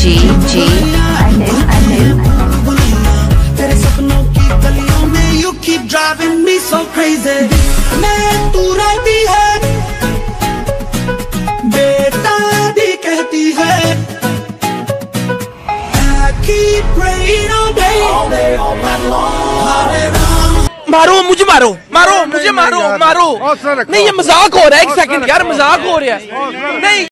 जी तेरे सपनों की गलियों में you keep driving me so crazy। मैं तू रहती है बेटा दी कहती है I keep praying all day all night long। हरे राम मारो मुझे, मारो मुझे, मारो नहीं, ये मजाक हो रहा है। एक सेकंड यार, मजाक हो रहा है। नहीं